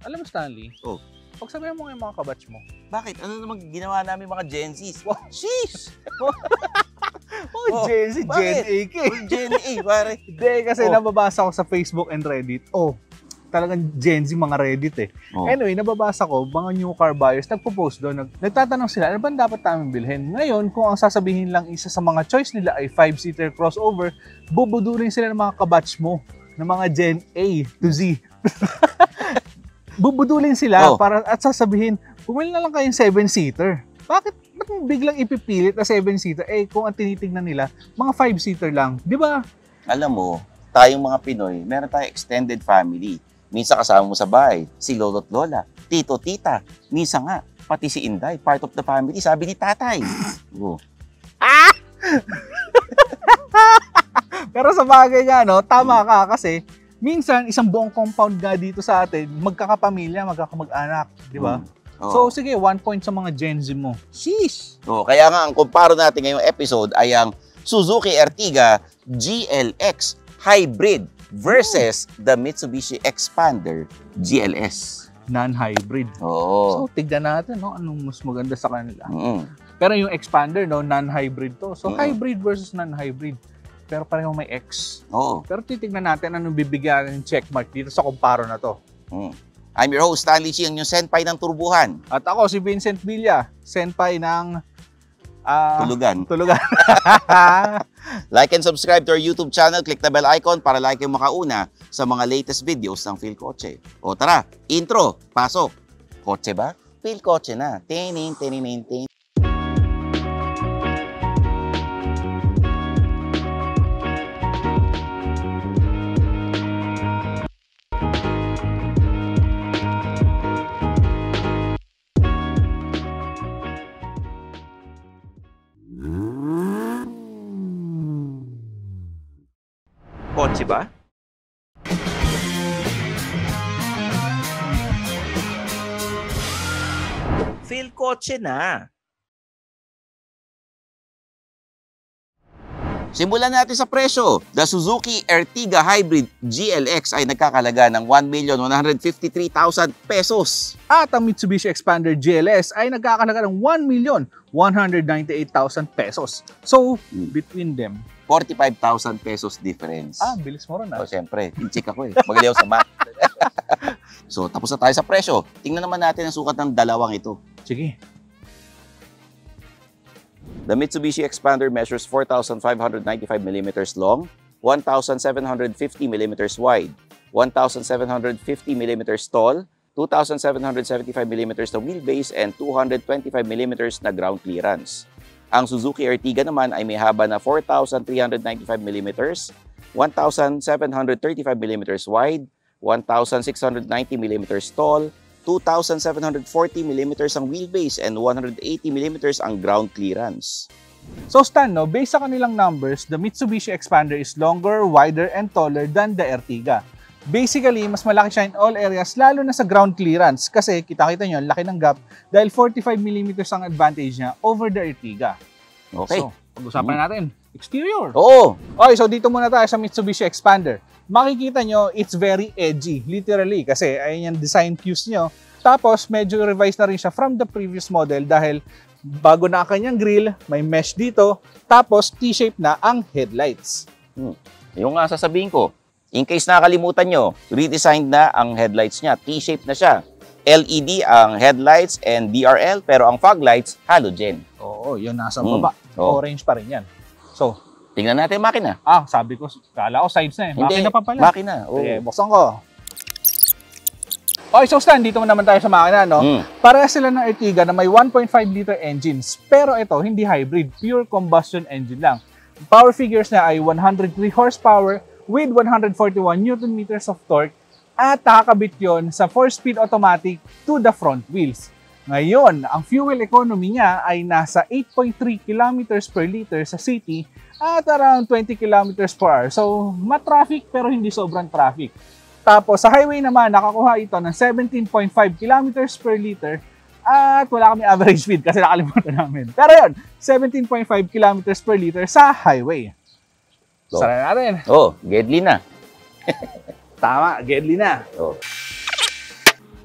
Alam mo, Stanley, Oh. pagsabihan mo yung mga kabatch mo. Bakit? Ano naman ginawa namin mga Gen Zs? Wow. Sheesh! Gen Z, Gen A ka eh. Gen A, pare. Hindi, kasi nababasa ko sa Facebook and Reddit. Talagang Gen Z mga Reddit eh. Anyway, nababasa ko, mga new car buyers, nagpo-post doon. Nagtatanong sila, ano ba dapat namin bilhin? Ngayon, kung ang sasabihin lang isa sa mga choice nila ay 5-seater crossover, bubudulin sila ng mga kabatch mo, ng mga Gen A to Z. Bubudulin sila at sasabihin, bumili na lang kayong 7-seater. Bakit mo biglang ipipilit na 7-seater? Kung ang tinitignan nila, mga 5-seater lang. Di ba? Alam mo, tayong mga Pinoy, meron tayong extended family. Minsan kasama mo sa bahay, si lolo't lola, tito, tita. Minsan nga, pati si Inday, part of the family, sabi ni tatay. Pero sa bagay nga, no, tama ka kasi minsan, isang buong compound nga dito sa atin, magkakapamilya, magkakamag-anak, di ba? So, sige, 1 point sa mga Gen Z mo. Sheesh! Kaya nga, ang comparo natin ngayong episode ay ang Suzuki Ertiga GLX Hybrid versus the Mitsubishi Xpander GLS. Non-hybrid. So, tignan natin, no, anong mas maganda sa kanila. Pero yung Xpander, no, non-hybrid to. So, hybrid versus non-hybrid. Pero pareho may X. Pero titignan natin anong bibigyan ng checkmark dito sa Comparo na to. I'm your host, Stanley Chi, ang yung senpai ng turbuhan. At ako, si Vincent Villa, senpai ng... Tulugan. Tulugan. Like and subscribe to our YouTube channel. Click the bell icon para like yung makauna sa mga latest videos ng Philkotse. O tara, intro, pasok. Kotse ba? Philkotse na. Tinin, tinin, tinin. Kotse ba? Philkotse na. Simulan natin sa presyo. The Suzuki Ertiga Hybrid GLX ay nagkakalaga ng 1,153,000 pesos. At ang Mitsubishi Xpander GLS ay nagkakalaga ng 1,198,000 pesos. So, between them, 45,000 pesos difference. Bilis mo rin O, siyempre, in-check ako eh. Magaling ako sa math. So, tapos na tayo sa presyo. Tingnan naman natin ang sukat ng dalawang ito. Sige. The Mitsubishi Xpander measures 4,595 mm long, 1,750 mm wide, 1,750 mm tall, 2,775 mm na wheelbase, and 225 mm na ground clearance. Ang Suzuki Ertiga naman ay may haba na 4,395 mm, 1,735 mm wide, 1,690 mm tall, 2,740 mm ang wheelbase, and 180 mm ang ground clearance. So Stan, no, based sa kanilang numbers, the Mitsubishi Xpander is longer, wider, and taller than the Ertiga. Basically, mas malaki siya in all areas, lalo na sa ground clearance. Kasi kita-kita nyo, laki ng gap dahil 45 mm ang advantage niya over the Ertiga. Okay. So, pag-usapan natin, exterior. Okay, so dito muna tayo sa Mitsubishi Xpander. Makikita nyo, it's very edgy, literally, kasi ayun yung design cues nyo. Tapos, medyo revised na rin siya from the previous model dahil bago na ang kanyang grille, may mesh dito, tapos T-shape na ang headlights. Yung nga sasabihin ko, in case nakalimutan nyo, redesigned na ang headlights niya. T-shape na siya. LED ang headlights and DRL, pero ang fog lights, halogen. Oo, yun nasa baba. Orange pa rin yan. So, tingnan natin yung makina. Sabi ko, kala ko sides na eh. Hindi, makina pa pala. Makina. Okay, buksan ko. Okay, so Stan, dito naman tayo sa makina, no? Pareha sila ng Ertiga na may 1.5 liter engines. Pero ito, hindi hybrid. Pure combustion engine lang. Power figures na ay 103 horsepower with 141 Nm of torque at nakakabit yon sa 4-speed automatic to the front wheels. Ngayon, ang fuel economy niya ay nasa 8.3 kilometers per liter sa city at around 20 kilometers per hour. So, ma-traffic pero hindi sobrang traffic. Tapos, sa highway naman, nakakuha ito ng 17.5 kilometers per liter at wala kami average speed kasi nakalimutan namin. Pero yun, 17.5 kilometers per liter sa highway. Sara natin. Gedli na. Tama, gedli na.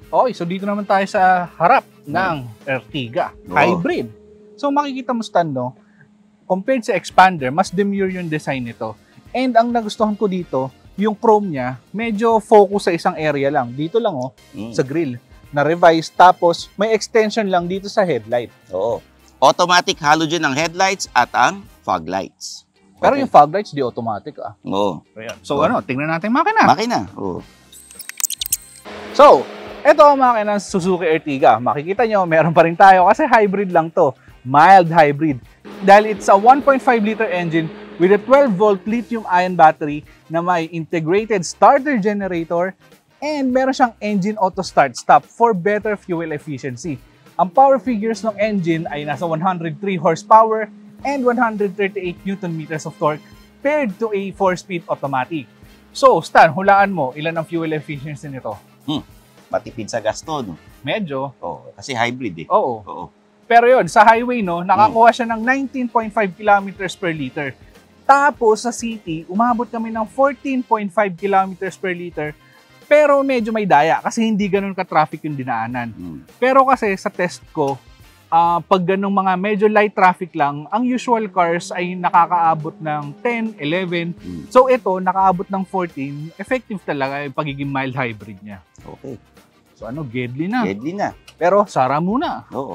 Okay, so dito naman tayo sa harap ng Ertiga Hybrid. So makikita mo, Stan, no? Compared sa Xpander, mas demure yung design nito. And ang nagustuhan ko dito, yung chrome niya, medyo focus sa isang area lang. Dito lang, sa grill. Na-revise, tapos may extension lang dito sa headlight. Oo. Automatic halogen ang headlights at ang fog lights. Pero yung fog lights, di automatic, Oo. So tingnan natin makina. Makina, oo. So, ito ang makina ng Suzuki Ertiga. Makikita nyo, meron pa rin tayo kasi hybrid lang to. Mild hybrid. Dahil it's a 1.5 liter engine with a 12-volt lithium-ion battery na may integrated starter generator and meron siyang engine auto start-stop for better fuel efficiency. Ang power figures ng engine ay nasa 103 horsepower and 138 Nm of torque paired to a 4-speed automatic. So, Stan, hulaan mo, ilan ang fuel efficiency nito? Matipid sa gasto, no? Medyo. Oo, kasi hybrid eh. Oo. Pero yun, sa highway, no, nakakuha siya ng 19.5 kilometers per liter. Tapos sa city, umabot kami ng 14.5 kilometers per liter. Pero medyo may daya kasi hindi ganun ka-traffic yung dinaanan. Pero kasi sa test ko, pag ganung mga medyo light traffic lang, ang usual cars ay nakakaabot ng 10, 11. So ito, nakaabot ng 14. Effective talaga yung pagiging mild hybrid niya. Okay. So deadly na. Deadly na. Pero sara muna. Oo.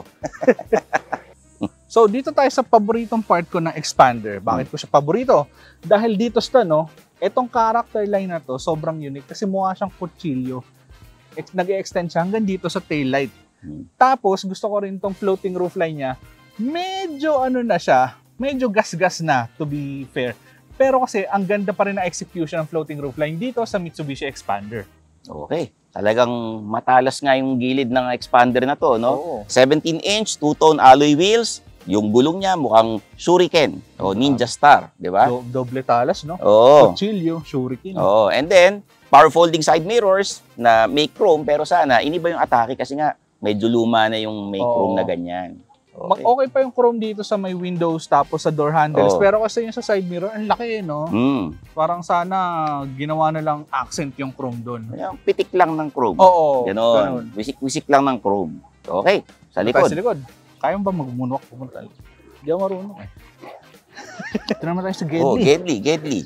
So dito tayo sa paboritong part ko ng Xpander. Bakit ko siya paborito? Dahil dito sa etong character line na to, sobrang unique kasi mukha siyang kutsilyo. Nag-extend siya hanggang dito sa taillight. Tapos gusto ko rin tong floating roofline niya. Medyo na siya, medyo gas-gas na, to be fair. Pero kasi ang ganda pa rin na execution ng floating roofline dito sa Mitsubishi Xpander. Okay. Talagang matalas nga yung gilid ng Xpander na to, no? 17-inch, two-tone alloy wheels. Yung gulong niya mukhang shuriken o ninja star, di ba? Doble talas, no? Oo. Kutsilyo, shuriken. Oo. And then, power folding side mirrors na may chrome, pero sana iniba yung atake kasi nga medyo luma na yung may chrome na ganyan. Okay pa yung chrome dito sa may windows tapos sa door handles. Pero kasi yung sa side mirror, ang laki, no? Parang sana ginawa na lang accent yung chrome doon. Pitik lang ng chrome. Oo. Ganon. Wisik-wisik lang ng chrome. Okay. Sa likod. Sa likod. Kaya mo ba mag-moonwalk? Hindi ako marunong eh. Ito naman tayo sa Gedli. Gedli.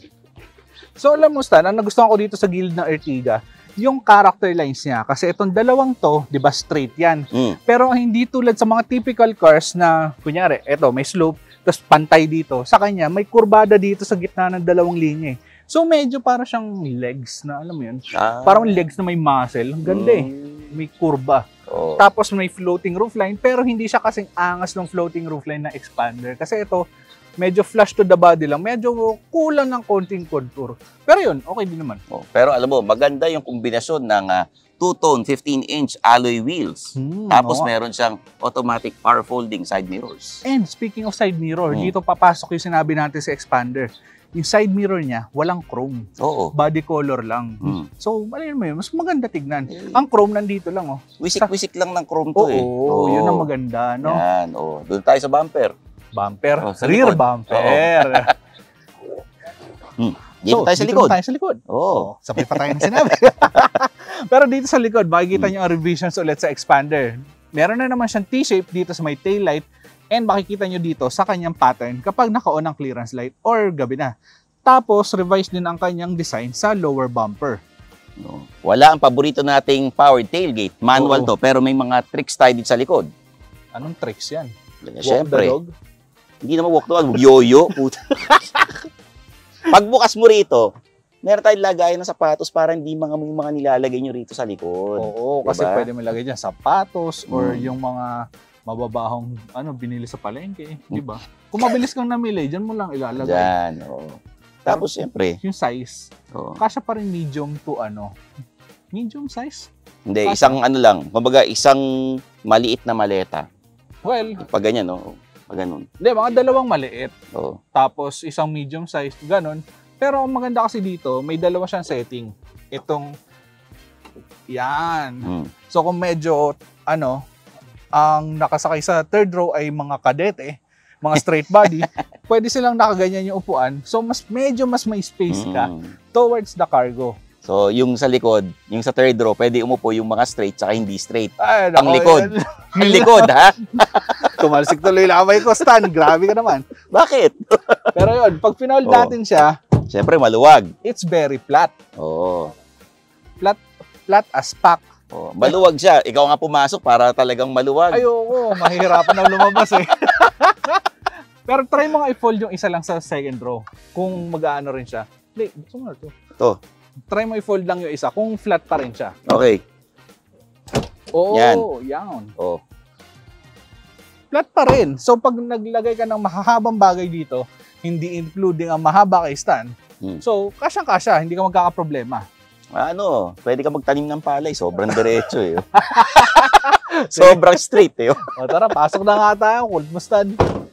So alam mo, Stan, ang nagustuhan ko dito sa gilid ng Ertiga, yung character lines niya. Kasi itong dalawang to, di ba, straight yan. Pero hindi tulad sa mga typical cars na, kunyari, eto, may slope, tapos pantay dito. Sa kanya, may kurbada dito sa gitna ng dalawang linya. So medyo para siyang legs na, alam mo yun? Parang legs na may muscle. Ang ganda eh. May kurba. Tapos may floating roofline, pero hindi siya kasing angas ng floating roofline na Xpander. Kasi ito, medyo flush to the body lang. Medyo kulang ng konting contour. Pero yun, okay din naman. Pero alam mo, maganda yung kombinasyon ng two-tone 15-inch alloy wheels. Tapos meron siyang automatic power folding side mirrors. And speaking of side mirror, dito papasok yung sinabi natin sa Xpander. Yung side mirror niya, walang chrome. Body color lang. So, alam mo yun, mas maganda tignan. Ang chrome nandito lang, Wisik-wisik lang ng chrome to eh. Yun ang maganda, no? Yan, Doon tayo sa bumper. Rear bumper. Dito tayo sa likod. Dito tayo sa likod. Sabay pa tayo ng sinabi. Pero dito sa likod, makikita nyo ang revisions ulit sa Xpander. Meron na naman siyang T-shape dito sa may taillight. And makikita nyo dito sa kanyang pattern kapag naka-on ang clearance light or gabi na. Tapos, revise din ang kanyang design sa lower bumper. Wala ang paborito nating powered tailgate. Manual to, pero may mga tricks tayo dito sa likod. Anong tricks yan? Siyempre. Hindi naman walk the dog, yo-yo. Pagbukas mo rito, meron tayong lagayan ng sapatos para hindi mga nilalagay nyo rito sa likod. Kasi pwede mo lagay dyan sapatos or yung mga mababahong binili sa palengke, di ba? Kung mabilis kang namili, dyan mo lang ilalagay. Dyan, Tapos, siyempre, yung size, kasya pa rin medium to medium size? Hindi, isang lang, kumbaga isang maliit na maleta. Well, pag ganyan, pag ganun. Hindi, mga dalawang maliit. Tapos, isang medium size, ganun. Pero, ang maganda kasi dito, may dalawa siyang setting. Itong, yan. So, kung medyo, ang nakasakay sa third row ay mga kadete, mga straight body, pwede silang nakaganyan yung upuan. So, medyo mas may space ka towards the cargo. So, yung sa likod, yung sa third row, pwede umupo yung mga straight tsaka hindi straight. Ay, Ang nako, likod. yan. Ang likod, ha? Tumalsik tuloy lang kamay ko, Stan. Grabe ka naman. Bakit? Pero yun, pag pinold natin siya, Siyempre, maluwag. it's very flat. Oo. Flat as pack. Oh, maluwag siya. Ikaw nga pumasok para talagang maluwag. Ay, oo. Mahihirapan na lumabas eh. Pero try mo nga i-fold yung isa lang sa second row. Kung mag-aano rin siya. Hindi, gusto mo na ito. Ito. Try mo i-fold lang yung isa kung flat pa rin siya. Okay. Oo, yan. Oh. Flat pa rin. So pag naglagay ka ng mahahabang bagay dito, hindi including ang mahaba kay Stan, so kasyang-kasya, hindi ka magkakaproblema. Ano, pwede ka magtanim ng palay. Sobrang diretso eh. Sobrang straight eh. O tara, pasok na nga tayo. Cold mo, Stan.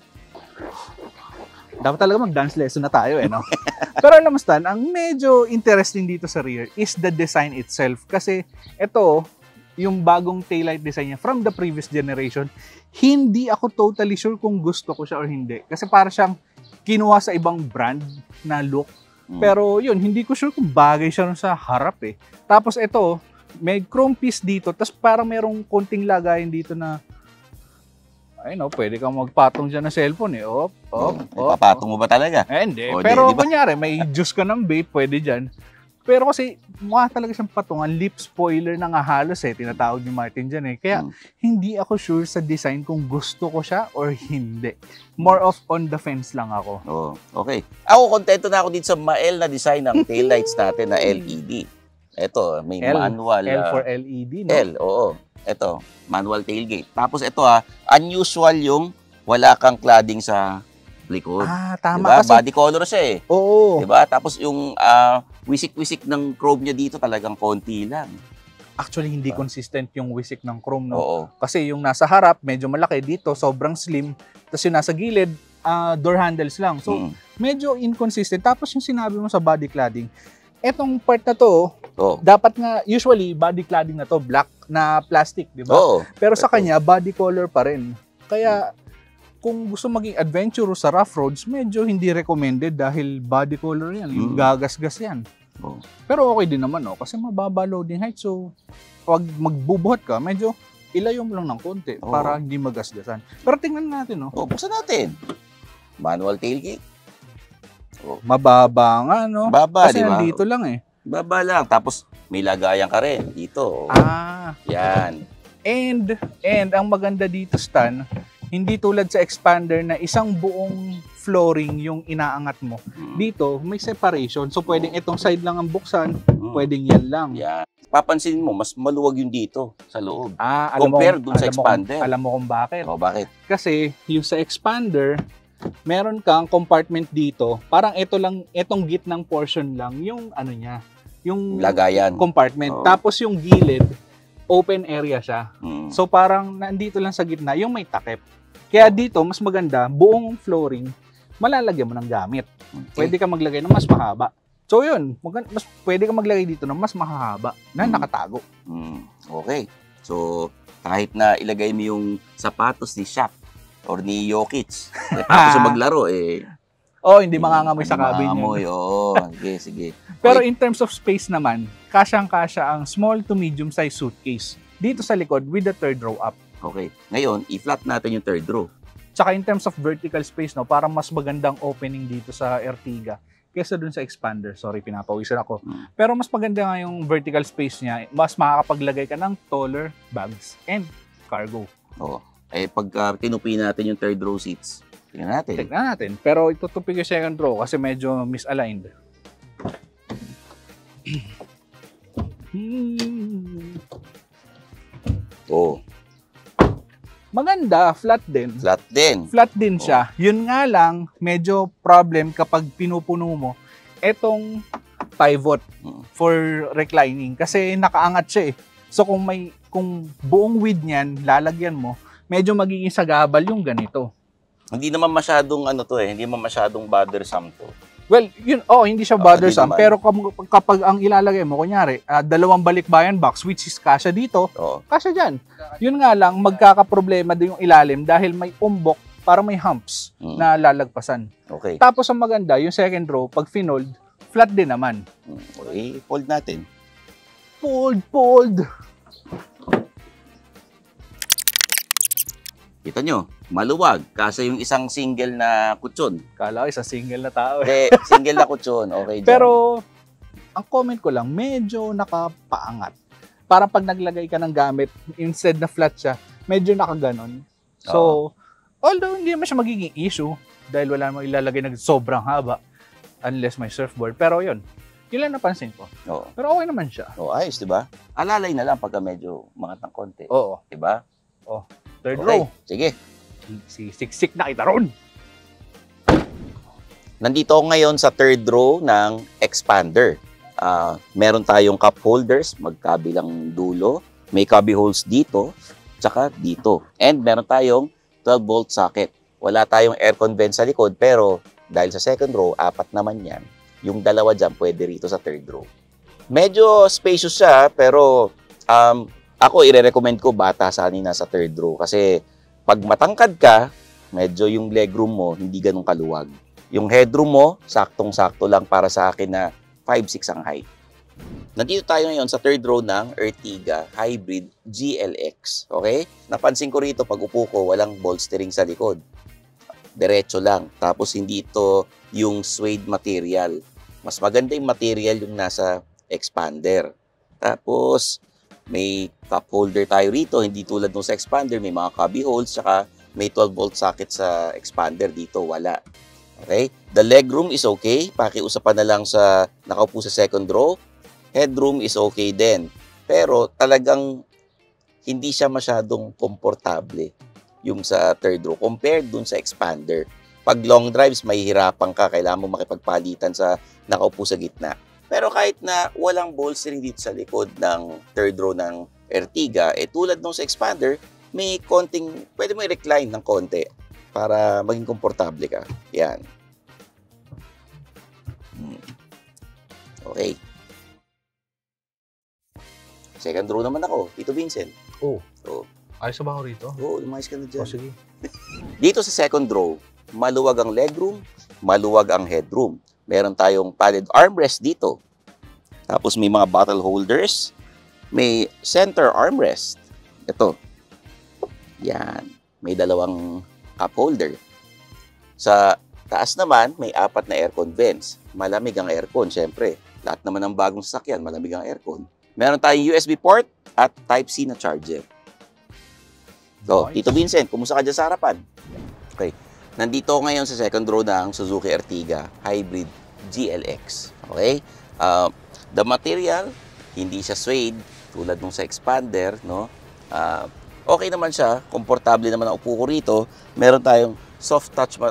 Dapat talaga mag-dance lesson na tayo eh, no? Pero alam mo, Stan, ang medyo interesting dito sa rear is the design itself. Kasi ito, yung bagong taillight design niya from the previous generation, hindi ako totally sure kung gusto ko siya or hindi. Kasi para siyang kinuha sa ibang brand na look. Pero yun, hindi ko sure kung bagay siya sa harap eh. Tapos ito, may chrome piece dito, tapos parang merong konting lagayan dito na, ay no, pwede kang magpatong dyan ng cellphone eh. Papatong mo ba talaga? Hindi. O, Pero diba? kunyari, may juice ka ng vape, pwede dyan. Pero kasi mukha talaga siyang patungan, lip spoiler na nga halos eh, tinatawag ni Martin dyan eh. Kaya hindi ako sure sa design kung gusto ko siya or hindi. More of on the fence lang ako. Oh, okay. Ako, kontento na ako dito sa mael na design ng taillights natin na LED. Ito, may manual. L for LED, no? L, oo. Ito, manual tailgate. Tapos ito unusual yung wala kang cladding sa likod. Tama. Diba? Kasi, Body color siya eh. oo. Diba? Tapos yung wisik-wisik ng chrome niya dito talagang konti lang. Actually, hindi consistent yung wisik ng chrome, no? Oo. Kasi yung nasa harap, medyo malaki. Dito, sobrang slim. Tapos yung nasa gilid, door handles lang. So, medyo inconsistent. Tapos yung sinabi mo sa body cladding, etong part na to, dapat nga, usually, body cladding na to, black na plastic, di ba? Oo. Pero sa kanya, body color pa rin. Kaya, kung gusto maging adventurous sa rough roads, medyo hindi recommended dahil body color yan. Yung gagasgas yan. Oh. Pero okay din naman, no? Kasi mababa loading height. So, pag magbubuhat ka, medyo ilayo mo lang ng konti para hindi magasgasan. Pero tingnan natin, no? Buksan natin. Manual tailgate. Mababa nga, no? Baba, kasi di ba? nandito lang eh. Baba lang. Tapos, may lagayan ka rin dito. Yan. And ang maganda dito, Stan, hindi tulad sa Xpander na isang buong flooring yung inaangat mo. Dito, may separation. So, pwedeng itong side lang ang buksan, pwedeng yan lang. Yan. Papansin mo, mas maluwag yung dito sa loob. Alam Compare dun sa Xpander. Alam mo kung bakit? Bakit? Kasi yung sa Xpander, meron kang compartment dito. Parang ito lang, itong gitnang portion lang yung ano niya, yung lagayan. Compartment. Tapos yung gilid, open area siya. So parang nandito lang sa gitna yung may takip. Kaya dito, mas maganda, buong flooring, malalagyan mo ng gamit. Pwede ka maglagay ng mas mahaba. So yun, mas pwede ka maglagay dito ng mas mahaba na nakatago. Okay. So, kahit na ilagay mo yung sapatos ni Shaq or ni Jokic, tapos maglaro hindi mangangamoy sa cabin yun. Sige. Pero in terms of space naman, kasyang-kasya ang small to medium size suitcase dito sa likod with the third row up. Okay. Ngayon, i-flat natin yung third row. Tsaka in terms of vertical space, no, parang mas magandang opening dito sa Ertiga kaysa dun sa Xpander. Sorry, pinapawisan ako. Pero mas maganda nga yung vertical space niya. Mas makakapaglagay ka ng taller bags and cargo. Pag tinupi natin yung third row seats, tingnan natin. Pero itutupi ko yung second row kasi medyo misaligned. Maganda, flat din. Flat din siya. Yun nga lang, medyo problem kapag pinupuno mo etong pivot for reclining kasi nakaangat siya eh. So kung buong width niyan lalagyan mo, medyo magiging sagabal yung ganito. Hindi naman masyadong hindi naman masyadong bothersome to. Well, hindi siya bothersome, pero kapag ang ilalagay mo, kunyari, dalawang balikbayan box, which is kasya dito, kasya dyan. Yun nga lang, magkakaproblema din yung ilalim dahil may umbok, para may humps na lalagpasan. Okay. Tapos ang maganda, yung second row, pag finold, flat din naman. Okay, fold natin. Fold! Kita nyo, maluwag. Kasi yung isang single na kutsyon. Kala ko isang single na tao. Single na kutsyon. Okay dyan. Pero, ang comment ko lang, medyo nakapaangat. Parang pag naglagay ka ng gamit, instead na flat siya, medyo nakaganon. So, although hindi naman siya magiging issue, dahil wala namang ilalagay na sobrang haba, unless may surfboard. Pero yun lang napansin ko. Oo. Pero okay naman siya. Ayos, diba? Alalay na lang pagka medyo mangat ng konti. Oo. Diba? Third Okay, row. sige. Si siksik na kita ron. Nandito ako ngayon sa third row ng Xpander. Meron tayong cup holders, magkabilang dulo. May cubby holes dito, tsaka dito. And meron tayong 12-volt socket. Wala tayong aircon vent sa likod, pero dahil sa second row, 4 naman yan. Yung dalawa dyan, pwede rito sa third row. Medyo spacious siya, pero ako, i-recommend ko bata sana nasa third row. Kasi pag matangkad ka, medyo yung legroom mo hindi ganun kaluwag. Yung headroom mo, saktong-sakto lang para sa akin na 5'6" ang height. Nandito tayo ngayon sa third row ng Ertiga Hybrid GLX. Okay? Napansin ko rito, pag upo ko, walang bolstering sa likod. Diretso lang. Tapos hindi ito yung suede material. Mas maganda yung material yung nasa Xpander. Tapos, may cup holder tayo rito, hindi tulad nung sa Xpander, may mga cubby holes, saka may 12-volt socket sa Xpander dito, wala. Okay? The legroom is okay, pakiusapan na lang sa nakaupo sa second row. Headroom is okay din. Pero talagang hindi siya masyadong komportable yung sa third row compared dun sa Xpander. Pag long drives, mahihirapan ka, kailangan mo makipagpalitan sa nakaupo sa gitna. Pero kahit na walang bolstering dito sa likod ng third row ng Ertiga, tulad nung sa Xpander, may konting, pwede mo i-recline ng konti para maging komportable ka. Yan. Okay. Second row naman ako. Tito Vincent. Ayos ba ako rito? Lumayas ka na dyan. Sige. Dito sa second row, maluwag ang legroom, maluwag ang headroom. Meron tayong padded armrest dito. Tapos may mga bottle holders. May center armrest. Ito. Yan. May dalawang cup holder. Sa taas naman, may 4 na aircon vents. Malamig ang aircon, syempre. Lahat naman ng bagong sasakyan, malamig ang aircon. Meron tayong USB port at Type-C na charger. So, Tito Vincent, kumusta ka dyan sa harapan? Okay. Nandito ako ngayon sa second row ng Suzuki Ertiga Hybrid GLX. Okay? The material, hindi siya suede tulad nung sa Xpander, no? Okay naman siya, komportable naman ang upo ko rito. Meron tayong soft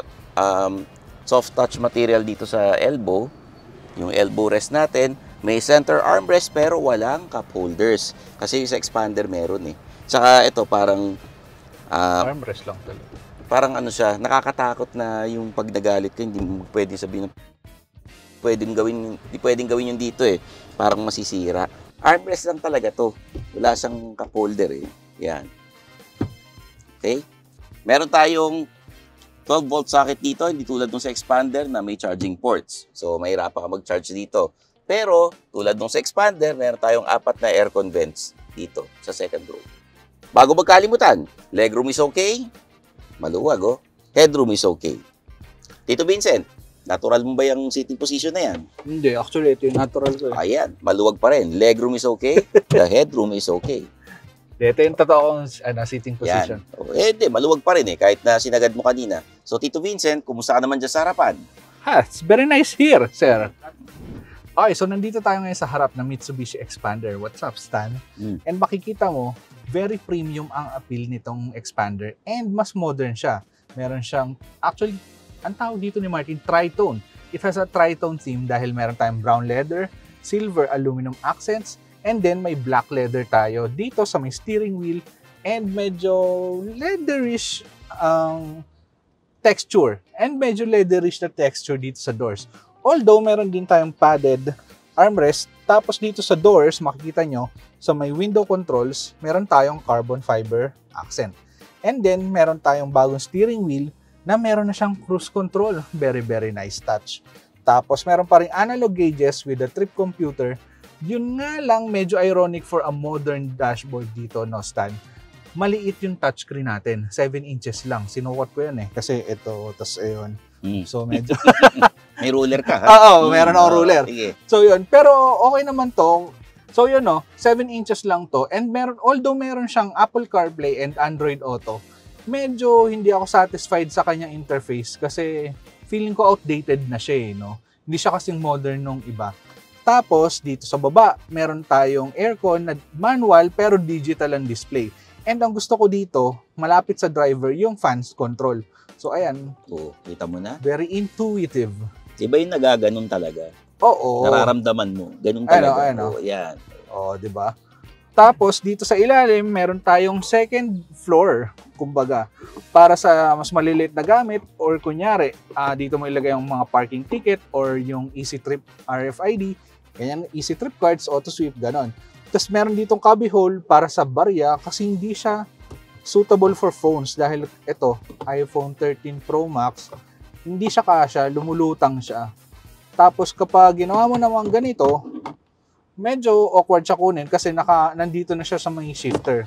touch material dito sa elbow. Yung elbow rest natin, may center armrest pero walang cup holders. Kasi yung sa Xpander meron eh. Tsaka ito parang Armrest lang talaga. Parang ano siya, nakakatakot na yung pag nagalit ka, hindi mo pwedeng sabihin na hindi pwedeng gawin yung dito eh. Parang masisira. Armrest lang talaga to. Wala siyang cup holder eh. Yan. Okay? Meron tayong 12-volt socket dito, hindi tulad nung sa Xpander na may charging ports. So, mahirapan ka mag-charge dito. Pero, tulad nung sa Xpander, meron tayong 4 na aircon vents dito sa second row. Bago magkalimutan, legroom is okay. Maluwag, oh. Headroom is okay. Tito Vincent, natural mo ba yung sitting position na yan? Hindi, actually, ito yung natural ko. Ayan, maluwag pa rin. Legroom is okay. The headroom is okay. Ito yung totoong sitting position. Yan. Hindi, maluwag pa rin eh, kahit na sinagad mo kanina. So, Tito Vincent, kumusta ka naman dyan sa harapan? It's very nice here, sir. Okay, so nandito tayo ngayon sa harap ng Mitsubishi Xpander. What's up, Stan? And makikita mo, very premium ang appeal nitong Xpander and mas modern siya. Meron siyang, actually, ang tawag dito ni Martin, tritone. It has a tritone theme dahil meron tayong brown leather, silver aluminum accents, and then may black leather tayo dito sa may steering wheel and medyo leatherish texture. And medyo leatherish na texture dito sa doors. Although, meron din tayong padded armrest. Tapos dito sa doors, makikita nyo, sa may window controls, meron tayong carbon fiber accent. And then, meron tayong bagong steering wheel na meron na siyang cruise control. Very, very nice touch. Tapos meron pa ring analog gauges with a trip computer. Yun nga lang, medyo ironic for a modern dashboard dito, no, Stan? Maliit yung touchscreen natin. 7 inches lang. Sinukat ko yan eh. Kasi ito, tas ayun. So medyo... May ruler ka, ha? Oo, meron akong ruler. Sige. So yun. Pero okay naman to. So yun, no, 7 inches lang to. And although meron siyang Apple CarPlay and Android Auto, medyo hindi ako satisfied sa kanyang interface kasi feeling ko outdated na siya, no? Hindi siya kasing modern nung iba. Tapos, dito sa baba, meron tayong aircon na manual pero digital ang display. And ang gusto ko dito, malapit sa driver, yung fans control. So, ayan. Oo, kita mo na? Very intuitive. Diba yung nagaganon talaga? Oo. Nararamdaman mo. Ganun talaga. Ano. Yan. Oo, diba? Tapos, dito sa ilalim, meron tayong second floor, kumbaga, para sa mas maliliit na gamit or kunyari, dito mo ilagay yung mga parking ticket or yung Easy Trip RFID, ganyan, Easy Trip cards, auto sweep, ganon. Tapos, meron ditong cubby hole para sa barya kasi hindi siya suitable for phones dahil ito, iPhone 13 Pro Max, hindi siya kasya, lumulutang siya. Tapos, kapag ginawa mo naman ganito, medyo awkward siya kunin kasi nandito na siya sa may shifter.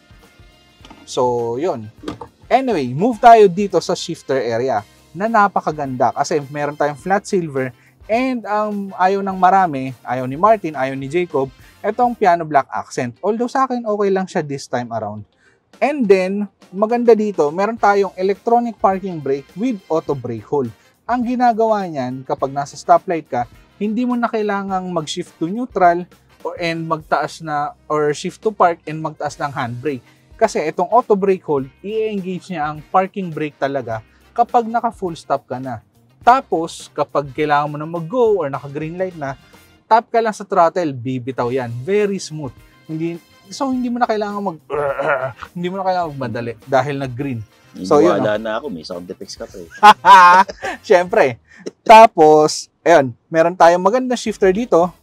So, yun. Anyway, move tayo dito sa shifter area na napakaganda kasi meron tayong flat silver and ayaw ng marami, ayaw ni Martin, ayaw ni Jacob, itong piano black accent. Although sa akin, okay lang siya this time around. And then, maganda dito, meron tayong electronic parking brake with auto brake hold. Ang ginagawa niyan, kapag nasa stoplight ka, hindi mo na kailangang mag-shift to neutral and magtaas na, or shift to park and magtaas ng handbrake. Kasi itong auto brake hold, i-engage niya ang parking brake talaga kapag naka-full stop ka na. Tapos, kapag kailangan mo na mag-go or naka-green light na, tap ka lang sa throttle, bibitaw yan. Very smooth. Hindi mo na kailangan hindi mo na kailangan magmadali dahil nag-green. So, wala na ako, may sound effects ka pa eh. Siyempre. Tapos, ayun, meron tayong magandang shifter dito.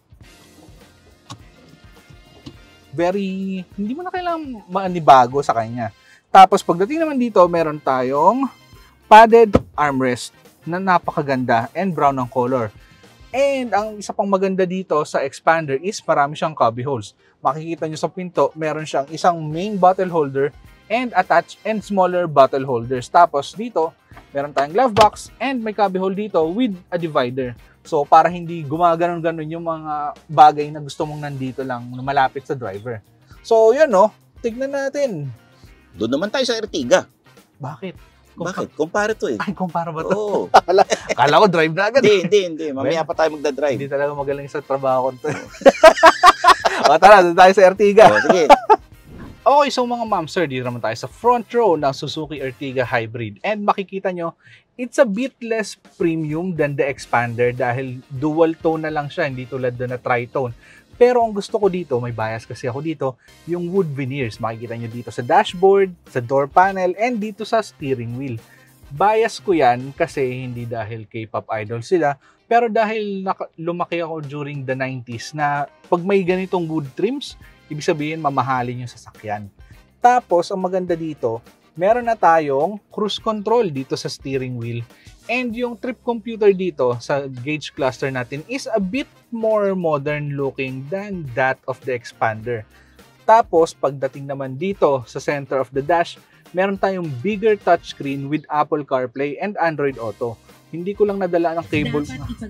Hindi mo na kailangan maanibago sa kanya. Tapos, pagdating naman dito, meron tayong padded armrest na napakaganda and brown ang color. And ang isa pang maganda dito sa Xpander is marami siyang cubby holes. Makikita nyo sa pinto, meron siyang isang main bottle holder and attached and smaller bottle holders. Tapos dito, meron tayong glove box and may cubby hole dito with a divider. So, para hindi gumaganon-ganon yung mga bagay na gusto mong nandito lang na malapit sa driver. So, yun no, tignan natin. Doon naman tayo sa Ertiga. Bakit? Bakit? Comparo to eh. Ay, Comparo ba to? Oo. Akala ko drive na agad. Hindi. Mamaya pa tayo magdadrive. Hindi talaga magaling sa trabaho ko to. O tara, doon tayo sa Ertiga. Sige. Okay, so mga ma'am, sir, dito naman tayo sa front row ng Suzuki Ertiga Hybrid. And makikita nyo, it's a bit less premium than the Xpander dahil dual tone na lang siya, hindi tulad doon na tritone. Pero ang gusto ko dito, may bias kasi ako dito, yung wood veneers. Makikita nyo dito sa dashboard, sa door panel, and dito sa steering wheel. Bias ko yan kasi hindi dahil K-pop idol sila, pero dahil lumaki ako during the 90s na pag may ganitong wood trims, ibig sabihin mamahalin yung sasakyan. Tapos, ang maganda dito, meron na tayong cruise control dito sa steering wheel. And yung trip computer dito sa gauge cluster natin is a bit more modern looking than that of the Xpander. Tapos, pagdating naman dito sa center of the dash, meron tayong bigger touchscreen with Apple CarPlay and Android Auto. Hindi ko lang nadala ng cable.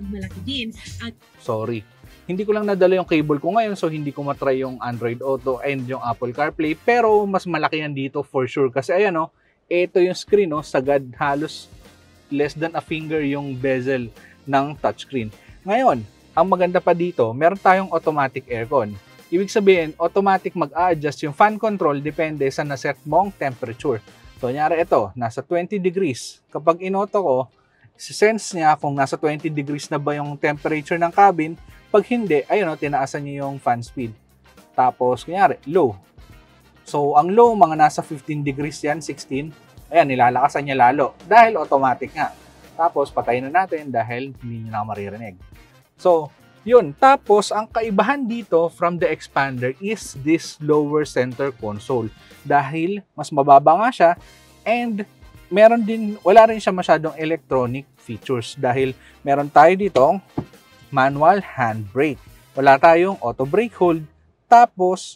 Sorry. Hindi ko lang nadala yung cable ko ngayon, so hindi ko matry yung Android Auto and yung Apple CarPlay. Pero mas malaki yan dito for sure. Kasi ayan o, ito yung screen o, sagad halos less than a finger yung bezel ng touchscreen. Ngayon, ang maganda pa dito, meron tayong automatic aircon. Ibig sabihin, automatic mag-a-adjust yung fan control depende sa naset mong temperature. So, nyari ito, nasa 20 degrees. Kapag inoto ko, sense niya kung nasa 20 degrees na ba yung temperature ng cabin. Pag hindi, ayun o, tinaasan niya yung fan speed. Tapos, kunyari, low. So, ang low, mga nasa 15 degrees yan, 16. Ayan, nilalakasan niya lalo. Dahil automatic nga. Tapos, patayin na natin dahil hindi niya na maririnig. So, yun. Tapos, ang kaibahan dito from the Xpander is this lower center console. Dahil, mas mababa nga siya and meron din, wala rin siya masyadong electronic features dahil meron tayo ditong manual handbrake. Wala tayong auto brake hold. Tapos,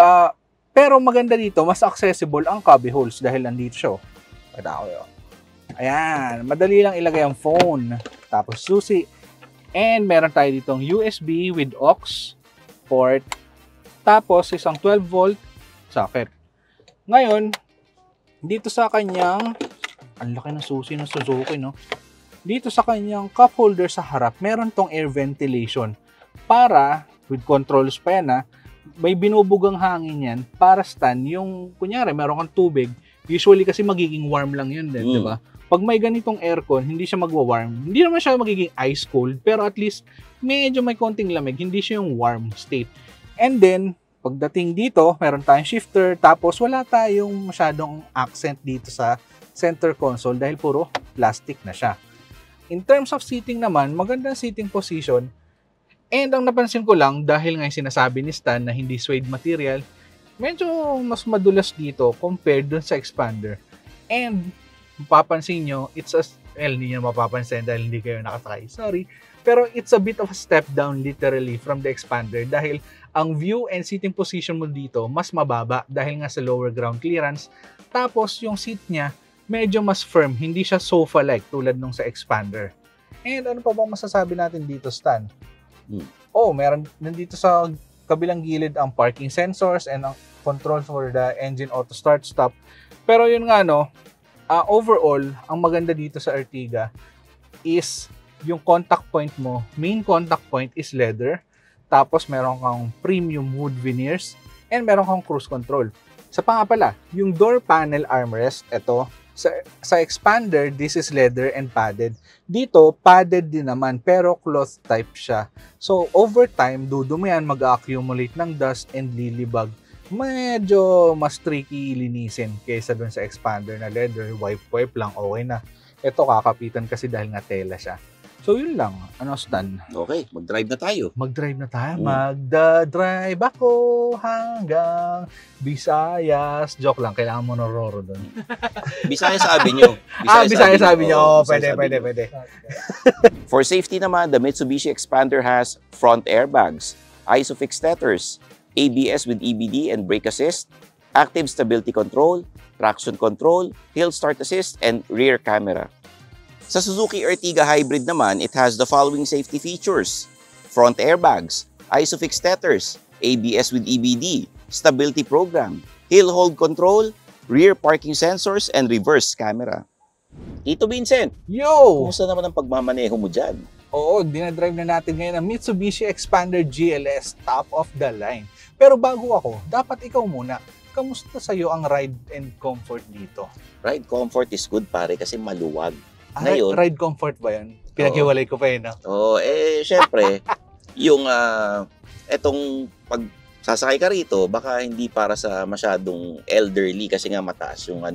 pero maganda dito, mas accessible ang cubby holes dahil nandito siya. Kita ko yun. Ayan, madali lang ilagay ang phone. Tapos susi. And meron tayo ditong USB with aux port. Tapos isang 12 volt socket. Ngayon, dito sa kanyang, ang laki ng susi ng Suzuki, no? Dito sa kanyang cup holder sa harap, meron tong air ventilation. Para, with controls pa yan, may binubugang hangin yan para stand yung, kunyari, meron kang tubig. Usually kasi magiging warm lang yun din, di ba? Pag may ganitong aircon, hindi siya magwa-warm. Hindi naman siya magiging ice cold, pero at least medyo may konting lamig. Hindi siya yung warm state. And then, pagdating dito, meron tayong shifter, tapos wala tayong masyadong accent dito sa center console dahil puro plastic na siya. In terms of seating naman, magandang seating position. And ang napansin ko lang, dahil nga sinasabi ni Stan na hindi suede material, medyo mas madulas dito compared dun sa Xpander. And mapapansin nyo, it's a, hindi nyo mapapansin dahil hindi kayo nakasakay, sorry. Pero it's a bit of a step down literally from the Xpander dahil ang view and seating position mo dito mas mababa dahil nga sa lower ground clearance. Tapos yung seat niya medyo mas firm, hindi siya sofa-like tulad nung sa Xpander. And ano pa bang masasabi natin dito, Stan? Oh, meron nandito sa kabilang gilid ang parking sensors and ang controls for the engine auto start stop. Pero yun nga no, overall, ang maganda dito sa Ertiga is yung contact point mo, main contact point is leather. Tapos meron kang premium wood veneers and meron kang cruise control. Sa pa nga pala, yung door panel armrest, ito, sa Xpander, this is leather and padded. Dito, padded din naman, pero cloth type siya. So, over time, dudumi yan, mag-accumulate ng dust and lilibag. Medyo mas tricky linisin kaysa dun sa Xpander na leather, wipe lang, okay na. Ito, kakapitan kasi dahil nga tela siya. So, yun lang. Ano, Stan? Okay, mag-drive na tayo. Mag-drive na tayo. Magda-drive ako hanggang Visayas. Joke lang, kailangan mo nororo doon. Visayas sabi nyo. Visayas sabi nyo. Pwede. For safety naman, the Mitsubishi Xpander has front airbags, ISOFIX tethers, ABS with EBD and brake assist, active stability control, traction control, hill start assist, and rear camera. Sa Suzuki Ertiga Hybrid naman, it has the following safety features: front airbags, ISOFIX tethers, ABS with EBD, stability program, hill hold control, rear parking sensors, and reverse camera. Tito Vincent, Yo! kumusta naman ang pagmamaneho mo dyan? Oo, dinadrive na natin ngayon ang Mitsubishi Xpander GLS, top of the line. Pero bago ako, dapat ikaw muna. Kamusta sa'yo ang ride and comfort dito? Ride comfort is good pare kasi maluwag. Ngayon, ride comfort ba yan? Pinaghiwalay ko pa yun. Syempre, yung etong pag sasakay ka rito, baka hindi para sa masyadong elderly kasi nga mataas yung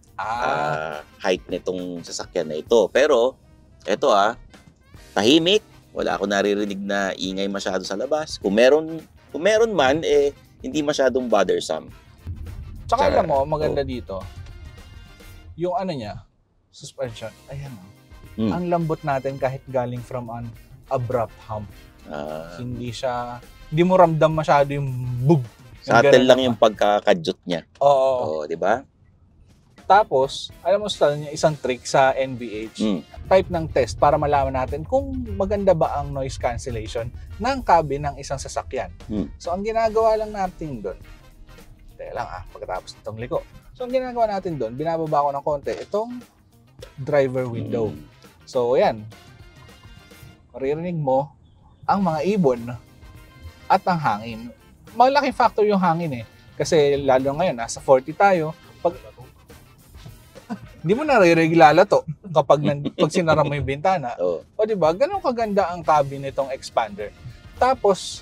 height nitong sasakyan na ito. Pero, eto tahimik, wala ako naririnig na ingay masyado sa labas. Kung meron man, hindi masyadong bothersome. Tsaka alam mo, maganda dito, yung ano niya, suspension, ayan ang lambot natin kahit galing from an abrupt hump. Hindi mo ramdam masyado yung bug. Subtle lang yung pagkakadyot niya. Oo, di ba? Tapos, alam mo niya isang trick sa NVH, type ng test para malaman natin kung maganda ba ang noise cancellation ng cabin ng isang sasakyan. So, ang ginagawa lang natin doon, pagkatapos itong liko. So, ang ginagawa natin doon, binababa ko ng konti itong driver window. So, ayan. Maririnig mo ang mga ibon at ang hangin. Malaking factor yung hangin Kasi lalo ngayon, nasa 40 tayo. Hindi mo naririnig lalato kapag sinara mo yung bintana. O diba, ganun kaganda ang cabin nitong Xpander. Tapos,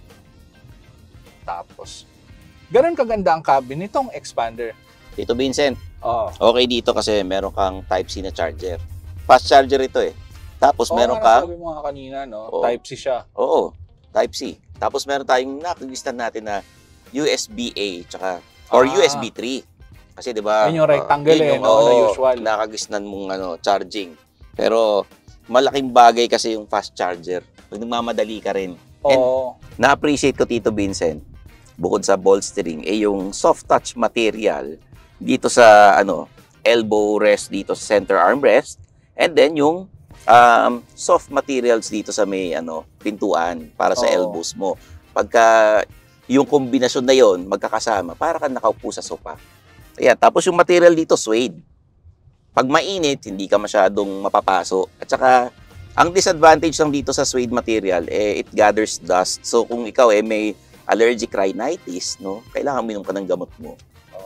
ganun kaganda ang cabin nitong Xpander. Tito Vincent, okay dito kasi meron kang Type-C na charger. Fast charger ito Tapos meron kang... sabi mo nga kanina, Type-C siya. Oo, Type-C. Tapos meron tayong nakilistan natin na USB-A or USB 3. Kasi 'di ba? Yun yung rectangle na usual. Nakagisnan mong charging. Pero malaking bagay kasi yung fast charger. Pag nagmamadali ka rin. And na-appreciate ko, Tito Vincent, bukod sa bolstering, yung soft touch material dito sa elbow rest dito sa center armrest, and then yung soft materials dito sa may pintuan para sa elbows mo. Pagka yung kombinasyon na yon magkakasama, para kang nakaupo sa sofa. Ayan, tapos yung material dito suede. Pag mainit, hindi ka masyadong mapapaso. At saka ang disadvantage lang dito sa suede material, it gathers dust. So kung ikaw may allergic rhinitis, kailangan minom ka ng gamot mo.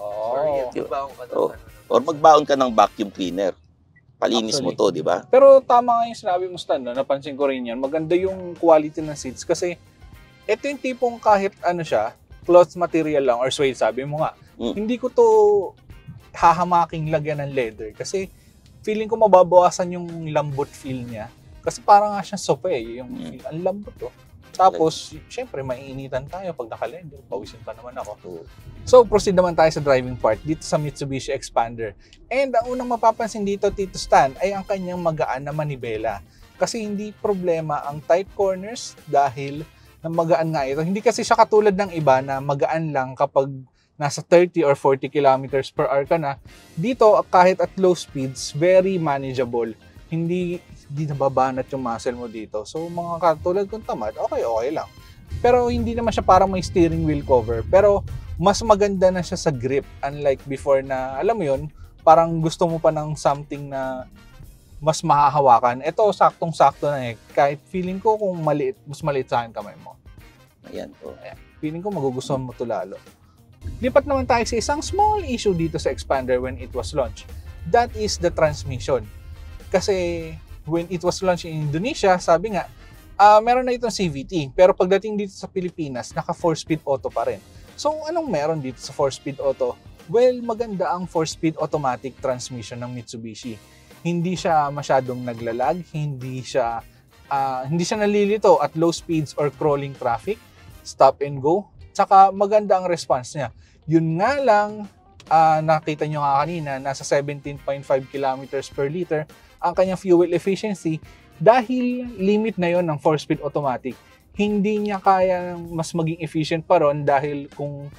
Or magbaon ka ng vacuum cleaner. Palinis mo to, di ba? Pero tama nga yung sinabi mo, Stan, napansin ko rin yan. Maganda yung quality ng seats kasi ito yung tipong kahit cloth material lang or suede, sabi mo nga. Hindi ko to hahamaking lagyan ng leather kasi feeling ko mababawasan yung lambot feel niya. Kasi parang nga siyang sofa yung feel, ang lambot to. Tapos, syempre, maiinitan tayo pag naka-leather. Pawisin pa naman ako. So, proceed naman tayo sa driving part dito sa Mitsubishi Xpander. And ang unang mapapansin dito, Tito Stan, ay ang kanyang magaan na manibela. Kasi hindi problema ang tight corners dahil magaan nga ito. Hindi kasi siya katulad ng iba na magaan lang kapag nasa 30 or 40 kilometers per hour ka na. Dito, kahit at low speeds, very manageable. Hindi nababanat yung muscle mo dito. So, mga katulad kong tamad, okay lang. Pero hindi naman siya parang may steering wheel cover. Pero mas maganda na siya sa grip. Unlike before na, alam mo yun, parang gusto mo pa ng something na mas mahahawakan. Ito, saktong-sakto na Kahit feeling ko kung mas maliit sa akin kamay mo. Ayan po. Feeling ko magugustuhan mo ito lalo. Lipat naman tayo sa isang small issue dito sa Xpander when it was launched. That is the transmission. Kasi when it was launched in Indonesia, sabi nga, meron na itong CVT. Pero pagdating dito sa Pilipinas, naka 4-speed auto pa rin. So, anong meron dito sa 4-speed auto? Well, maganda ang 4-speed automatic transmission ng Mitsubishi. Hindi siya masyadong naglalag, hindi siya nalilito at low speeds or crawling traffic, stop and go. Tsaka maganda ang response niya. Yun nga lang, nakita nyo nga kanina, nasa 17.5 kilometers per liter ang kanyang fuel efficiency dahil limit na yon ng 4-speed automatic. Hindi niya kaya mas maging efficient pa ron dahil kung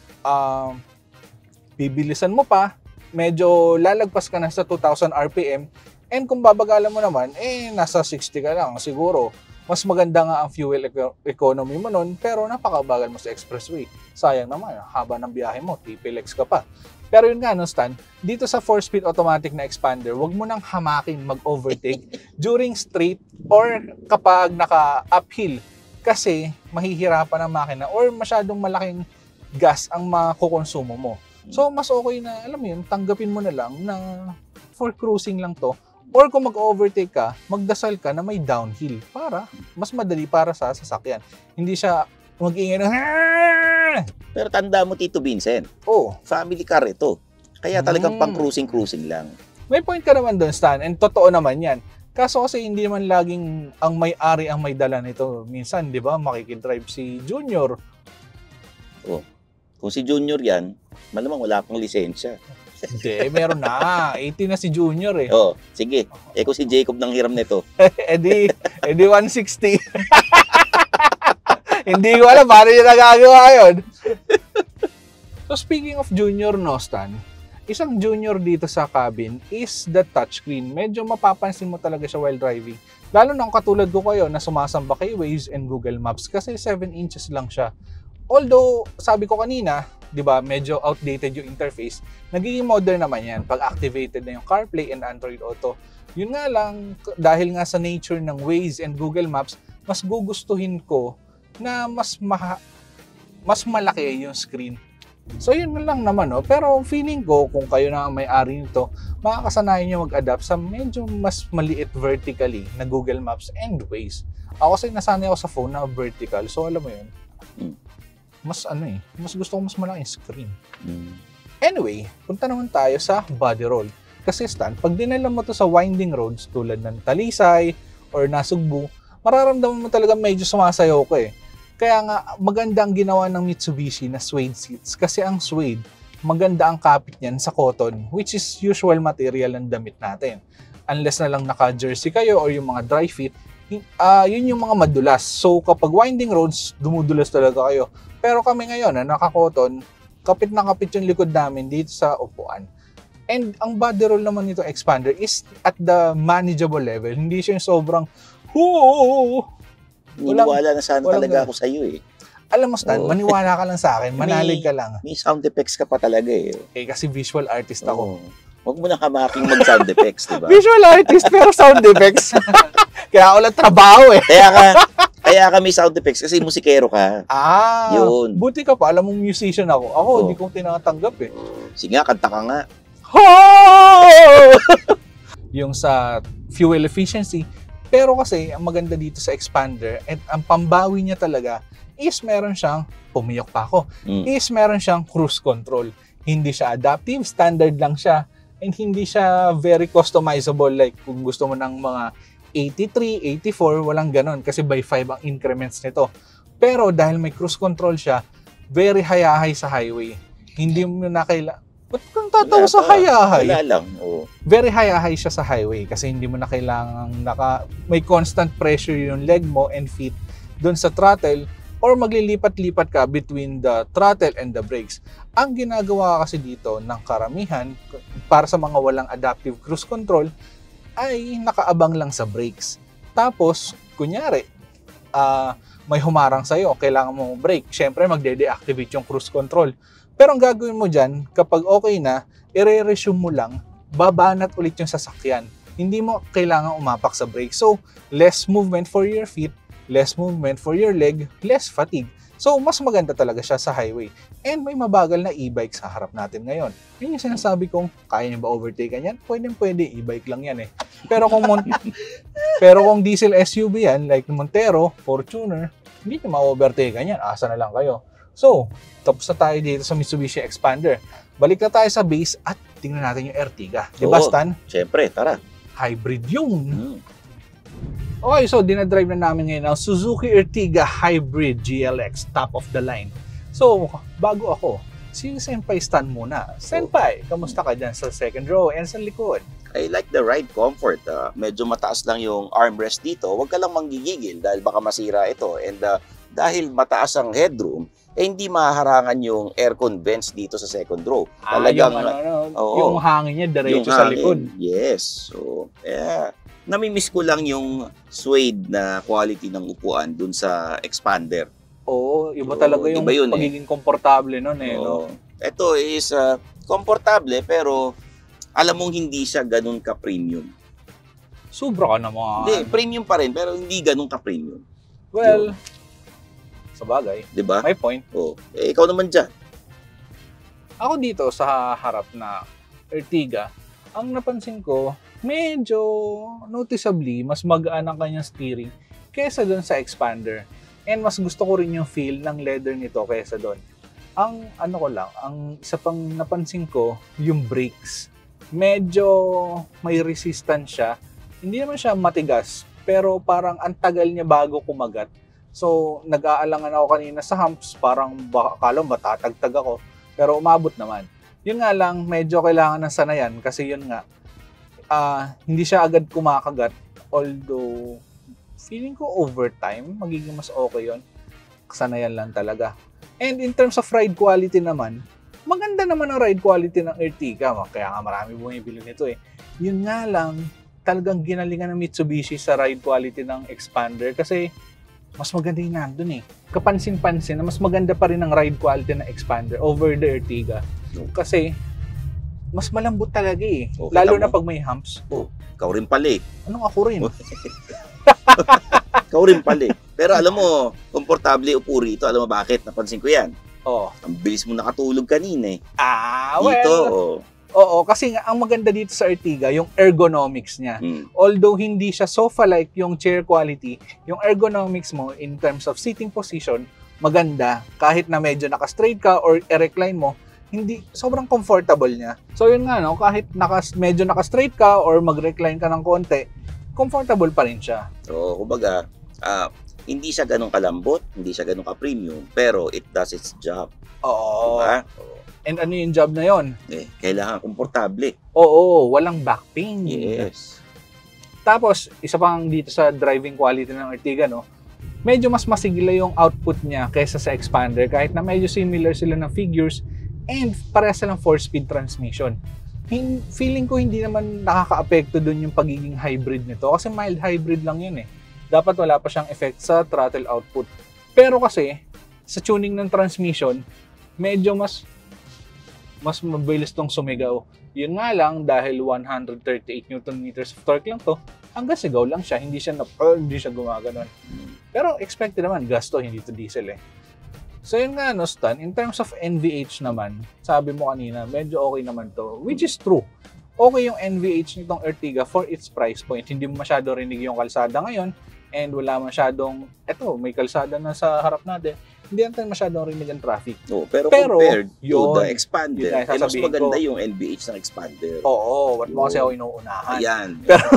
bibilisan mo pa, medyo lalagpas ka na sa 2,000 RPM, and kung babagalan mo naman, nasa 60 ka lang siguro. Mas maganda nga ang fuel economy mo nun, pero napakabagal mo sa expressway. Sayang naman, haba ng biyahe mo, TPLX ka pa. Pero yun nga, Stan, dito sa 4-speed automatic na Xpander, wag mo nang hamakin mag-overtake during straight or kapag naka-uphill. Kasi mahihirapan ang makina or masyadong malaking gas ang makukonsumo mo. So, mas okay na, alam mo yun, tanggapin mo na lang na for cruising lang to. Or kung mag-overtake ka, magdasal ka na may downhill para mas madali para sa sasakyan. Hindi siya mag-iingay ng Pero tanda mo, Tito Vincent, family car ito. Kaya talagang pang-cruising lang. May point ka naman doon, Stan, and totoo naman yan. Kaso kasi hindi naman laging ang may-ari ang may dala nito. Minsan, di ba, makikidrive si Junior. Kung si Junior yan, malamang wala pang lisensya. Hindi, meron na. 18 na si Junior Sige. Kung si Jacob nang hiram nito. edi 160. Hindi ko alam, paano niya nagagawa yun? So speaking of Junior, Stan, isang Junior dito sa cabin is the touchscreen. Medyo mapapansin mo talaga siya while driving. Lalo na katulad ko kayo na sumasamba kay Waze and Google Maps kasi 7 inches lang siya. Although, sabi ko kanina, di ba, medyo outdated yung interface, nagiging modern naman yan pag activated na yung CarPlay and Android Auto. Yun nga lang, dahil nga sa nature ng Waze and Google Maps, mas gugustuhin ko na mas malaki yung screen. So yun lang naman, pero feeling ko, kung kayo na ang may-ari nito, makakasanayan nyo mag-adapt sa medyo mas maliit vertically na Google Maps and Waze. Ako kasi nasanay ako sa phone na vertical, so alam mo yun, mas gusto ko mas malaking screen. Anyway, punta naman tayo sa body roll. Kasi Stan, pag dinala mo to sa winding roads tulad ng Talisay or Nasugbu, mararamdaman mo talaga medyo sumasayaw ko Kaya nga, maganda ang ginawa ng Mitsubishi na suede seats. Kasi ang suede, maganda ang kapit niyan sa cotton, which is usual material ng damit natin. Unless na lang naka-jersey kayo or yung mga dry fit, yun yung mga madulas. So, kapag winding roads, dumudulas talaga kayo. Pero kami ngayon, na naka-cotton, kapit na kapit yung likod namin dito sa upuan. And ang body roll naman nito Xpander is at the manageable level. Hindi siya yung sobrang, Niniwala na sana talaga ako sa iyo eh. Alam mo, Stan, maniwala ka lang sa akin, manalig ka lang. May sound effects ka pa talaga eh. Kasi visual artist ako. Huwag mo na kamaking mag-sound effects, di ba? Visual artist pero sound effects. Kaya ako lang trabaho eh. Kaya ka may sound effects kasi musikero ka. Yun. Buti ka pa, alam mong musician ako. Ako, hindi kong tinatanggap eh. Sige nga, kanta ka nga. Yung sa fuel efficiency. Pero kasi, ang maganda dito sa Xpander, at ang pambawi niya talaga, is meron siyang, pumiyok pa ako, is meron siyang cruise control. Hindi siya adaptive, standard lang siya. And hindi siya very customizable. Like, kung gusto mo ng mga 83, 84, walang ganon. Kasi by 5 ang increments nito. Pero dahil may cruise control siya, very hayahay sa highway. Hindi mo na kailangan. Ba't kang tatawa sa hayahay? Wala lang. Very hayahay siya sa highway kasi hindi mo na kailangan may constant pressure yung leg mo and feet doon sa throttle or maglilipat-lipat ka between the throttle and the brakes. Ang ginagawa kasi dito ng karamihan para sa mga walang adaptive cruise control ay nakaabang lang sa brakes. Tapos, kunyari, may humarang sa'yo, kailangan mo brake. Siyempre, magde-deactivate yung cruise control. Pero ang gagawin mo dyan, kapag okay na, i-resume mo lang, babanat ulit yung sasakyan. Hindi mo kailangan umapak sa brake. So, less movement for your feet, less movement for your leg, less fatigue. So, mas maganda talaga siya sa highway. And may mabagal na e-bike sa harap natin ngayon. Yun yung sinasabi kong, kaya niyo ba overtake yan? Pwede, e-bike lang yan eh. Pero kung diesel SUV yan, like Montero, Fortuner, hindi niyo ma-overtake yan. Asa na lang kayo. So, tapos na tayo dito sa Mitsubishi Xpander. Balik na tayo sa base at tingnan natin yung Ertiga. Diba, Stan? Siyempre, tara. Hybrid yun. Okay, so dinadrive na namin ngayon ang Suzuki Ertiga Hybrid GLX, top of the line. So, bago ako, si Senpai Stan muna. Senpai, kamusta ka dyan sa second row and sa likod? I like the ride comfort. Medyo mataas lang yung armrest dito. Huwag ka lang manggigigil dahil baka masira ito. And dahil mataas ang headroom, hindi mahaharangan yung aircon vents dito sa second row. Talagang, yung hangin niya diretso sa likod. Yes. So, namimiss ko lang yung suede na quality ng upuan dun sa Xpander. Oo, iba talaga yung pagiging komportable nun eh. No? Ito is komportable pero alam mong hindi siya ganun ka-premium. Sobra ka naman. Hindi, premium pa rin pero hindi ganun ka-premium. Well, sa bagay. Diba? May point. Ikaw naman dyan. Ako dito sa harap na Ertiga, ang napansin ko, medyo noticeably mas magaan ang kanyang steering kaysa doon sa Xpander. And mas gusto ko rin yung feel ng leather nito kaysa doon. Ang ang isa pang napansin ko, yung brakes. Medyo may resistance siya. Hindi naman siya matigas, pero parang ang tagal niya bago kumagat. So, nag-aalangan ako kanina sa humps, parang akala matatagtag ako, pero umabot naman. Yun nga lang, medyo kailangan ng sanayan kasi yun nga, hindi siya agad kumakagat, although feeling ko over time, magiging mas okay yun. Sanayan lang talaga. And in terms of ride quality naman, maganda naman ang ride quality ng Ertiga, kaya nga marami bumibili nito eh. Yun nga lang, talagang ginalingan ng Mitsubishi sa ride quality ng Xpander kasi mas maganda yung nandun eh. Kapansin-pansin na mas maganda pa rin ang ride quality ng Xpander over the Ertiga. Kasi, mas malambot talaga eh. Lalo na pag may humps. Ikaw rin pala eh. Anong ako rin? Ikaw rin pala eh. Pero alam mo, komportable upo rito. Alam mo bakit? Napansin ko yan. Ang bilis mo nakatulog kanina eh. Dito, Oo, kasi nga, ang maganda dito sa Ertiga, yung ergonomics niya. Although hindi siya sofa-like yung chair quality, yung ergonomics mo in terms of sitting position, maganda. Kahit na medyo naka-straight ka or i-recline mo, hindi, sobrang comfortable niya. So yun nga, no, kahit medyo naka-straight ka or mag-recline ka ng konti, comfortable pa rin siya. So, kumbaga, hindi siya ganun kalambot, hindi siya ganun ka-premium, pero it does its job. Oo. Diba? And ano yung job na yon? Kailangan komportable. Oo, walang back pain. Yes. Tapos, isa pang dito sa driving quality ng Ertiga, no? Medyo mas masigla yung output niya kaysa sa Xpander kahit na medyo similar sila ng figures and parehas silang 4-speed transmission. Feeling ko hindi naman nakaka-apekto dun yung pagiging hybrid nito kasi mild hybrid lang yun eh. Dapat wala pa siyang effect sa throttle output. Pero kasi, sa tuning ng transmission, medyo mas mabilis tong sumigaw. Yun nga lang, dahil 138 Nm of torque lang to, hanggang sigaw lang siya, hindi siya gumaganon. Pero expected naman, gas to, hindi to diesel eh. So yun nga, no, Stan, in terms of NVH naman, sabi mo kanina, medyo okay naman to, which is true. Okay yung NVH nitong Ertiga for its price point. Hindi mo masyado rinig yung kalsada ngayon, and wala masyadong, may kalsada na sa harap natin, hindi natin masyadong rinig ang traffic. Pero compared to the Xpander, mas maganda yung NVH ng Xpander. Oo, ba't mo kasi ako inuunahan? Ayan.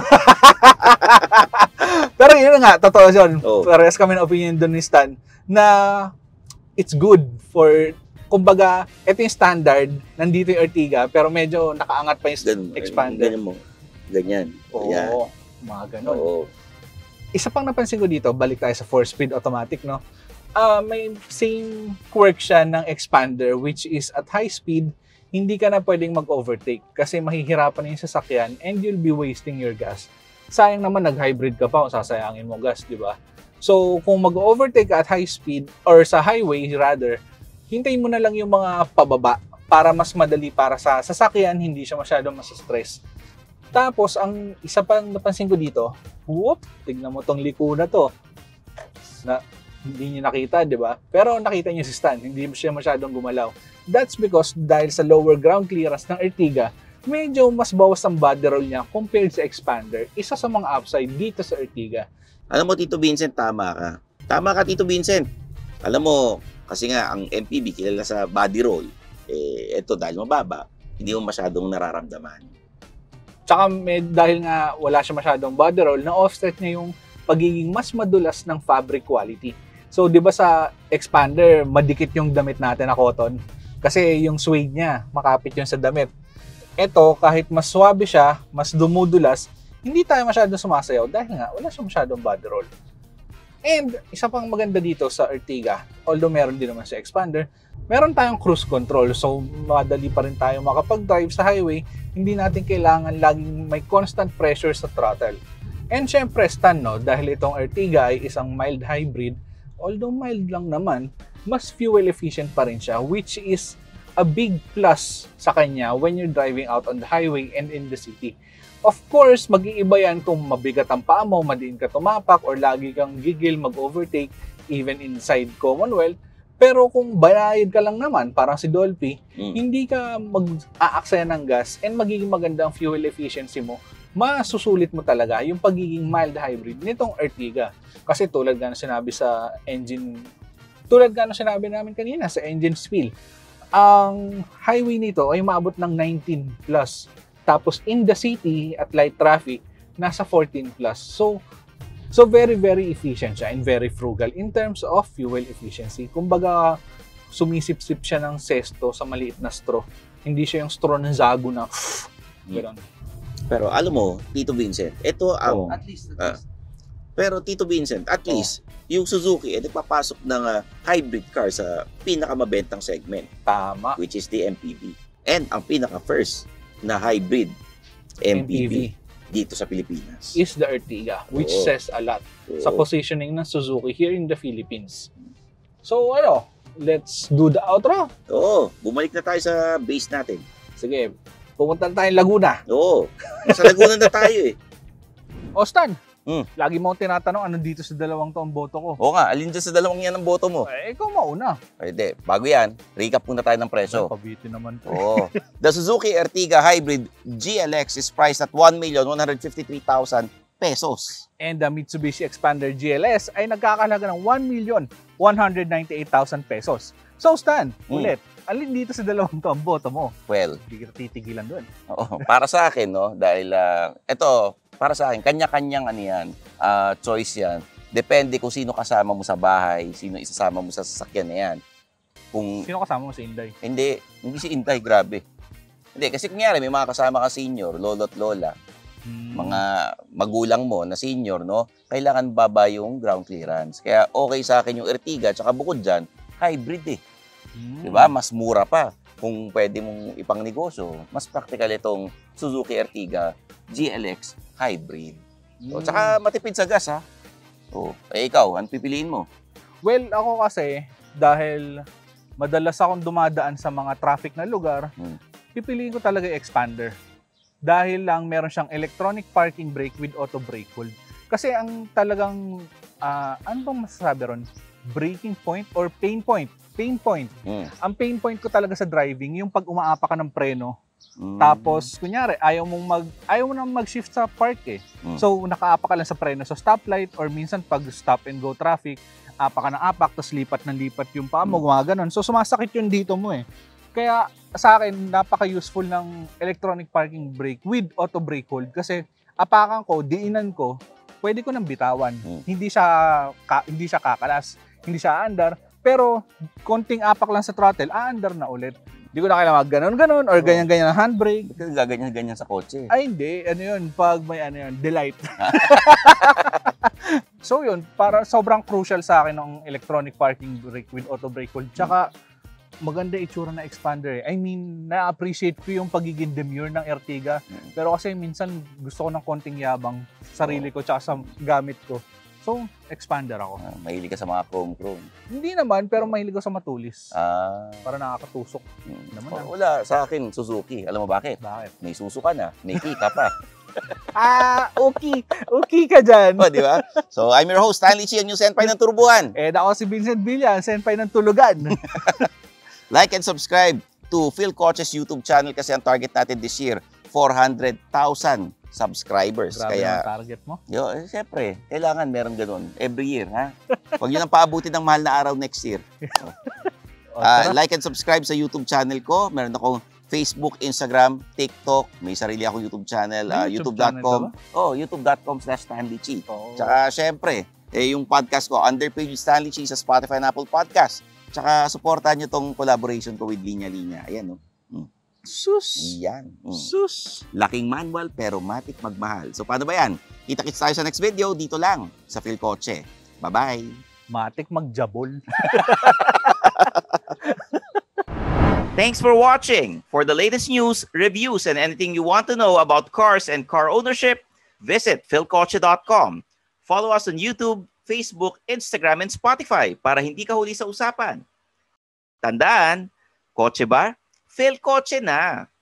Pero yun nga, totoo yun. Parehas kami ng opinion doon ni Stan na it's good for, kumbaga, ito yung standard, nandito yung Ertiga, pero medyo nakaangat pa yung Xpander. Ganyan. Oo, mga ganon. Oo. Isa pang napansin ko dito, balik tayo sa 4-speed automatic, no? May same quirk siya ng Xpander, which is at high speed, hindi ka na pwedeng mag-overtake kasi mahihirapan na yung sasakyan and you'll be wasting your gas. Sayang naman nag-hybrid ka pa kung sasayangin mo gas, di ba? So, kung mag-overtake ka at high speed, or sa highway rather, hintayin mo na lang yung mga pababa para mas madali para sa sasakyan, hindi siya masyadong mas-stress. Tapos, ang isa pang napansin ko dito, tignan mo tong liko na to. Na hindi niyo nakita, di ba? Pero nakita niyo si Stan, hindi siya masyadong gumalaw. That's because dahil sa lower ground clearance ng Ertiga, medyo mas bawas ang body roll niya compared sa Xpander. Isa sa mga upside dito sa Ertiga. Alam mo, Tito Vincent, tama ka. Tama ka, Tito Vincent. Alam mo, kasi nga, ang MPV kilala sa body roll, eto dahil mababa, hindi mo masyadong nararamdaman. Tsaka dahil nga wala siya masyadong body roll, na-offset niya yung pagiging mas madulas ng fabric quality. So, di ba sa Xpander, madikit yung damit natin na cotton? Kasi yung suede niya, makapit yun sa damit. Ito, kahit mas swabe siya, mas dumudulas, hindi tayo masyadong sumasayaw dahil nga wala siya masyadong body roll. And isa pang maganda dito sa Ertiga, although meron din naman sa Xpander, meron tayong cruise control. So, madali pa rin tayo makapag-drive sa highway. Hindi natin kailangan laging may constant pressure sa throttle. And syempre, Stan, no, dahil itong Ertiga ay isang mild hybrid, although mild lang naman, mas fuel efficient pa rin siya, which is a big plus sa kanya when you're driving out on the highway and in the city. Of course, mag-iiba yan kung mabigat ang paa mo, madiin ka tumapak, or lagi kang gigil, mag-overtake, even inside Commonwealth. Pero kung bayad ka lang naman, parang si Dolphy, hindi ka mag-aaksaya ng gas and magiging maganda ang fuel efficiency mo, masusulit mo talaga yung pagiging mild hybrid nitong Ertiga. Kasi tulad nga na sinabi sa engine, tulad nga na sinabi namin kanina sa engine spill, ang highway nito ay maabot ng 19 plus. Tapos in the city at light traffic, nasa 14 plus. So very, very efficient siya and very frugal in terms of fuel efficiency. Kumbaga, sumisip-sip siya ng sesto sa maliit na straw. Hindi siya yung straw ng Zago na gano'n. Pero alam mo, Tito Vincent, ito ang... At least. Pero Tito Vincent, at least, yung Suzuki, nagpapasok ng hybrid car sa pinakamabentang segment. Tama. Which is the MPV. And ang pinaka-first na hybrid MPV dito sa Pilipinas is the Ertiga, which says a lot sa positioning ng Suzuki here in the Philippines. So, let's do the outro. Bumalik na tayo sa base natin. Sige, pumunta na tayo Laguna. Sa Laguna na tayo eh. Stan, lagi mo tinatanong ano dito sa dalawang to ang boto ko. Oo nga, alin dyan sa dalawang yan ang boto mo? Ikaw mauna. Pwede. Bago yan, recap muna tayo ng presyo. Pabitin naman po. The Suzuki Ertiga Hybrid GLX is priced at 1,153,000 pesos. And the Mitsubishi Xpander GLS ay nagkakahalaga ng 1,198,000 pesos. So Stan, ulit, alin dito sa dalawang to ang boto mo? Well, hindi kita titigilan doon. Para sa akin, no, dahil ito, para sa akin, kanya-kanyang choice yan. Depende kung sino kasama mo sa bahay, sino isasama mo sa sasakyan na yan. Kung Sino kasama mo, si Inday? hindi si Intay, grabe. Hindi, kasi kunyari may mga kasama ka senior, lolo't lola, mga magulang mo na senior, no? Kailangan baba yung ground clearance. Kaya okay sa akin yung Ertiga, tsaka bukod dyan, hybrid eh. Diba? Mas mura pa. Kung pwede mong ipang negosyo, mas practical itong Suzuki Ertiga GLX Hybrid. So, tsaka matipid sa gas, ha? So, ikaw, ano pipiliin mo? Well, ako kasi, dahil madalas akong dumadaan sa mga traffic na lugar, pipiliin ko talaga yung Xpander. Dahil lang meron siyang electronic parking brake with auto brake hold. Kasi ang talagang, ano bang masasabi ron? Braking point or pain point? Pain point. Ang pain point ko talaga sa driving, yung pag umaapa ka ng preno, tapos, kunyari, ayaw mo nang mag-shift sa park eh. So, nakaapa ka lang sa preno sa stoplight or minsan pag stop and go traffic, apa ka ng apak, tapos lipat ng lipat yung paa mo, gumaganon. So, sumasakit yung dito mo eh. Kaya, sa akin, napaka-useful ng electronic parking brake with auto brake hold kasi apakan ko, diinan ko, pwede ko nang bitawan. Hindi siya kakalas, hindi siya aandar, pero konting apak lang sa throttle, aandar na ulit. Hindi ko na kailangan ganon-ganon or ganyan-ganyan ang handbrake. Kasi gaganyan-ganyan sa kotse. Ay, hindi. Ano yun? Pag may delight. So yun, para sobrang crucial sa akin ng electronic parking brake with auto brake hold. Tsaka, maganda itsura na Xpander eh. I mean, na-appreciate ko yung pagiging demure ng Ertiga. Pero kasi minsan gusto ko ng konting yabang sa sarili ko tsaka sa gamit ko. So, Xpander ako. Mahilig ka sa mga chrome-chrome. Hindi naman, pero mahilig ko sa matulis. Para nakakatusok. Wala, sa akin, Suzuki. Alam mo bakit? Bakit? May suso ka na, may kika pa. Okay. Okay ka dyan. O, di ba? So, I'm your host, Stanley Chi, ang new senpai ng Turbuhan. Ako si Vincent Villa, senpai ng Tulugan. Like and subscribe to Philkotse's YouTube channel kasi ang target natin this year, 400,000 subscribers. Grabe Kaya, ang target mo. Siyempre, kailangan meron ganun. Every year, ha? Huwag nyo nang paabutin ng mahal na araw next year. So, like and subscribe sa YouTube channel ko. Meron akong Facebook, Instagram, TikTok. May sarili akong YouTube channel. YouTube.com. YouTube.com/StanleyChi. Tsaka, syempre, yung podcast ko, Underpage Stanley Chi sa Spotify and Apple Podcast. Tsaka, supportan nyo tong collaboration ko with Linya Linya. Ayan, no? Sus! Yan. Sus! Laking manual pero matik magmahal. So paano ba yan? Kita-kits tayo sa next video dito lang sa Philkotse. Bye-bye! Matik magjabol. Thanks for watching. For the latest news, reviews, and anything you want to know about cars and car ownership, visit philkotse.com. Follow us on YouTube, Facebook, Instagram, and Spotify para hindi ka huli sa usapan. Tandaan, kotse ba? Philkotse na!